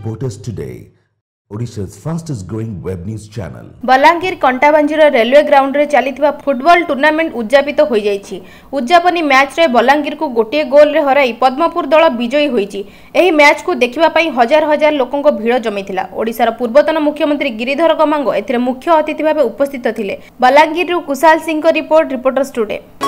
Support us today. Odisha's fastest growing web news channel. Balangir कंटाबांजीर railway ground रे चलीथिबा football tournament उद्यापित हो जाइछि। उद्यापनी मैच रे बलांगीर को गोटे गोल रे हराई पद्मपुर दल विजयी होइछि। एही मैच को देखिबा पई हजार हजार लोकंक भीड़ जमिथिला। ओडिसार पूर्वतन मुख्यमंत्री गिरिधर गमांग एथिरे मुख्य अतिथि भाबे उपस्थित थिले। बलांगीर रु कुशाल सिंह को रिपोर्टर्स टुडे।